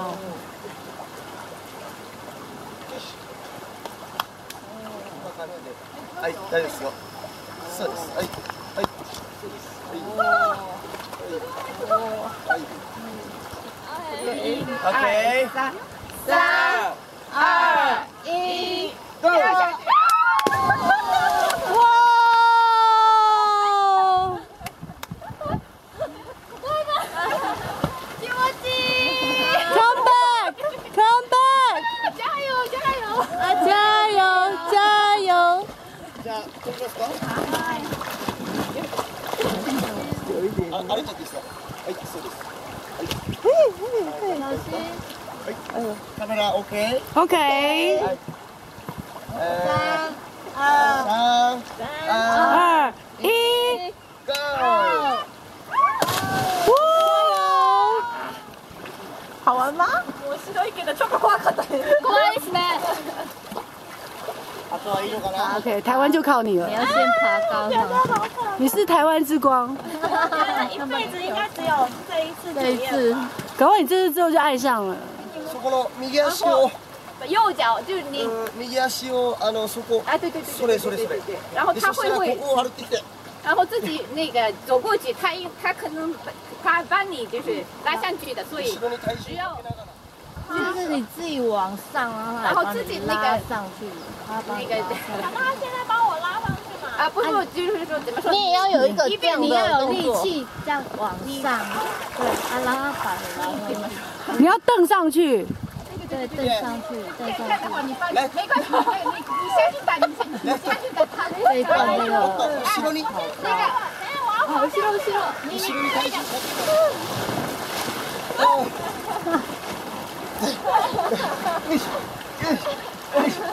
はい、大丈夫ですよ。そうです。はい、はい。オッケー。3、2、1、ゴー。歩いちゃっていいですか。はい、そうです。はい。カメラ OK。 OK。 3、2、1、Go。 好玩吗？ 面白いけどちょっと怖かったです。 怖いですね。 あとはいいのかな。 OK， 台湾就靠你了。 你要先爬高上去。 你是台湾之光。 一辈子应该只有这一次。 这一次。 搞不好你这次之后就爱上了。 そこの右足を。 右脚就是你。 右足をそこ。 哎，对对对。 それそれそれ。 然后他会。 ここを歩ってきて。 然后自己那个走过去，他可能他把你就是拉上去的，所以只要。 就是你自己往上， 然后自己那个上去， 那个。他现在帮我拉上去嘛？啊，不是，就是说怎么说？ 你也要有一个一边你要有力气这样往上，对，然后把你要蹬上去。 对，蹬上去，蹬上去。 没关系，你下去打，你下去打他。 这一段那个。 後ろに。 那个，后ろ。 後ろに体重かけて。よいしょ。よいしょ。よいしょ。